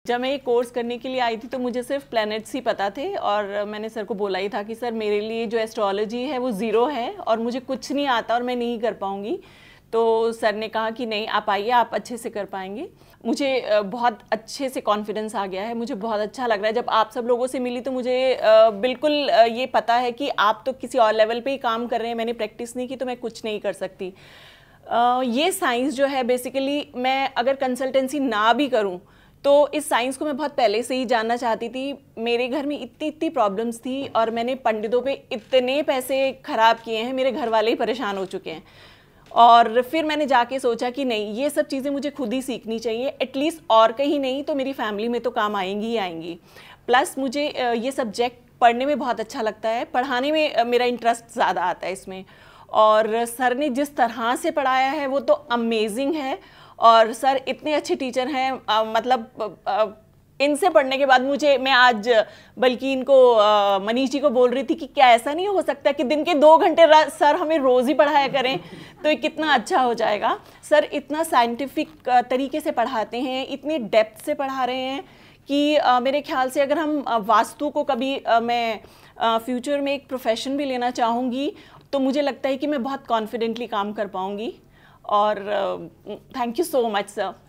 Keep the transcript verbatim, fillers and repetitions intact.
जब मैं ये कोर्स करने के लिए आई थी तो मुझे सिर्फ प्लैनेट्स ही पता थे और मैंने सर को बोला ही था कि सर मेरे लिए जो एस्ट्रोलॉजी है वो ज़ीरो है और मुझे कुछ नहीं आता और मैं नहीं कर पाऊँगी। तो सर ने कहा कि नहीं, आप आइए, आप अच्छे से कर पाएंगे। मुझे बहुत अच्छे से कॉन्फिडेंस आ गया है, मुझे बहुत अच्छा लग रहा है। जब आप सब लोगों से मिली तो मुझे बिल्कुल ये पता है कि आप तो किसी और लेवल पे ही काम कर रहे हैं, मैंने प्रैक्टिस नहीं की तो मैं कुछ नहीं कर सकती। ये साइंस जो है बेसिकली, मैं अगर कंसल्टेंसी ना भी करूँ तो इस साइंस को मैं बहुत पहले से ही जानना चाहती थी। मेरे घर में इतनी इतनी प्रॉब्लम्स थी और मैंने पंडितों पे इतने पैसे ख़राब किए हैं, मेरे घर वाले ही परेशान हो चुके हैं। और फिर मैंने जाके सोचा कि नहीं, ये सब चीज़ें मुझे खुद ही सीखनी चाहिए, एटलीस्ट और कहीं नहीं तो मेरी फैमिली में तो काम आएंगी ही आएंगी। प्लस मुझे ये सब्जेक्ट पढ़ने में बहुत अच्छा लगता है, पढ़ाने में मेरा इंटरेस्ट ज़्यादा आता है इसमें। और सर ने जिस तरह से पढ़ाया है वो तो अमेजिंग है। और सर इतने अच्छे टीचर हैं, आ, मतलब आ, इनसे पढ़ने के बाद मुझे, मैं आज बल्कि इनको मनीष जी को बोल रही थी कि क्या ऐसा नहीं हो सकता कि दिन के दो घंटे सर हमें रोज़ ही पढ़ाया करें तो ये कितना अच्छा हो जाएगा। सर इतना साइंटिफिक तरीके से पढ़ाते हैं, इतनी डेप्थ से पढ़ा रहे हैं कि आ, मेरे ख्याल से अगर हम वास्तु को कभी आ, मैं आ, फ्यूचर में एक प्रोफेशन भी लेना चाहूँगी तो मुझे लगता है कि मैं बहुत कॉन्फिडेंटली काम कर पाऊँगी। और thank you so much sir.